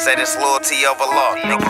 Said it's loyalty over law, nigga.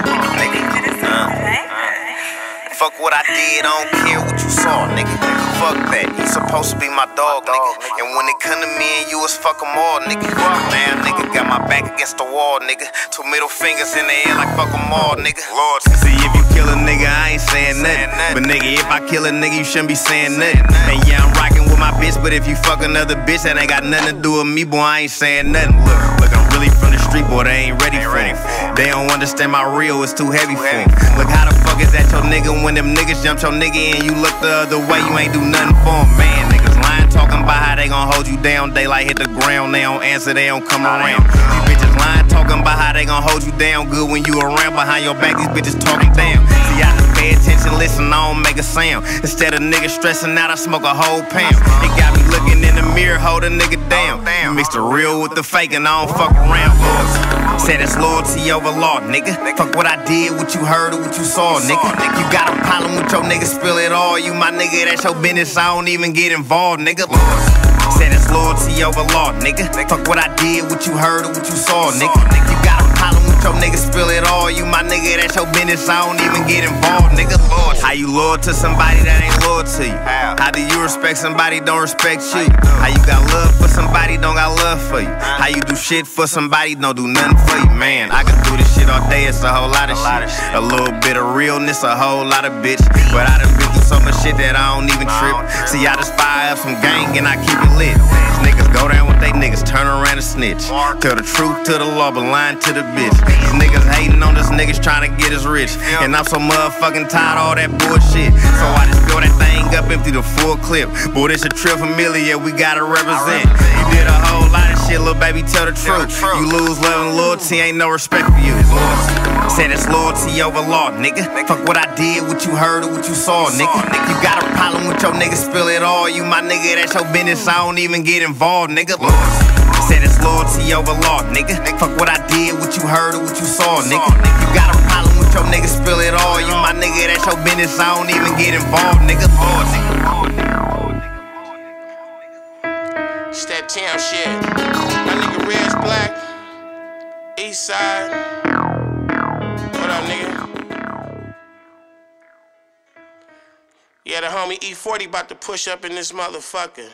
Fuck what I did, I don't care what you saw, nigga. Fuck that, you supposed to be my dog, nigga. And when it come to me and you, it's fuck them all, nigga. Fuck man, nigga, got my back against the wall, nigga. 2 middle fingers in the air like fuck them all, nigga. Lord, see if you kill a nigga, I ain't saying nothing. But nigga, if I kill a nigga, you shouldn't be saying nothing. And yeah, I'm rocking with my bitch, but if you fuck another bitch, that ain't got nothing to do with me, boy, I ain't saying nothing. Look, I'm really from the street, boy, they ain't ready for it. They don't understand my real, it's too heavy for them. Look, how the fuck is that your nigga when them niggas jumped your nigga and you look the other way, you ain't do nothing for him, man. Niggas lying, talking about how they gon' hold you down. Daylight hit the ground, they don't answer, they don't come around. These bitches lying, talking about how they gon' hold you down. Good when you around, behind your back, these bitches talking down. See, I just pay attention, listen, I don't make a sound. Instead of niggas stressing out, I smoke a whole pound. It got me looking in the mirror, hold a nigga down. Mix the real with the fake and I don't fuck around, boys. Said it's loyalty over law, nigga. Fuck what I did, what you heard or what you saw, nigga. You got a problem with your nigga, spill it all. You my nigga, that's your business, I don't even get involved, nigga. Said it's loyalty over law, nigga. Fuck what I did, what you heard or what you saw, nigga. You got a problem with your nigga, spill it all. You my nigga, that's your business, I don't even get involved, nigga. How you loyal to somebody that ain't loyal to you? How do you respect somebody don't respect you? How you got love for somebody don't got love for you? How you do shit for somebody don't do nothing for you? Man, I can do this shit all day, it's a whole lot of shit. A little bit of realness, a whole lot of bitch. But I done been through so much shit that I don't even trip. See, I just fire up some gang and I keep it lit. These niggas go down with they niggas, turn around and snitch. Tell the truth to the law, but lying to the bitch. These niggas hating on us niggas trying to get us rich. And I'm so motherfucking tired of all that bullshit. So I just fill that thing up empty the full clip. Boy, this a trip familiar, we gotta represent. You did a whole lot of shit, little baby, tell the truth. You lose love and loyalty, ain't no respect for you. Said it's loyalty over law, nigga. Fuck what I did, what you heard or what you saw, nigga. You got a problem with your nigga, spill it all. You my nigga, that's your business, I don't even get involved, nigga. Said it's loyalty over law, nigga. Fuck what I did, what you heard or what you saw, nigga. You got a problem with your nigga, spill it all. You my nigga, that's your business, I don't even get involved, nigga. It's that town shit. My nigga Red's Black, East Side. What up, nigga? Yeah, the homie E40 about to push up in this motherfucker.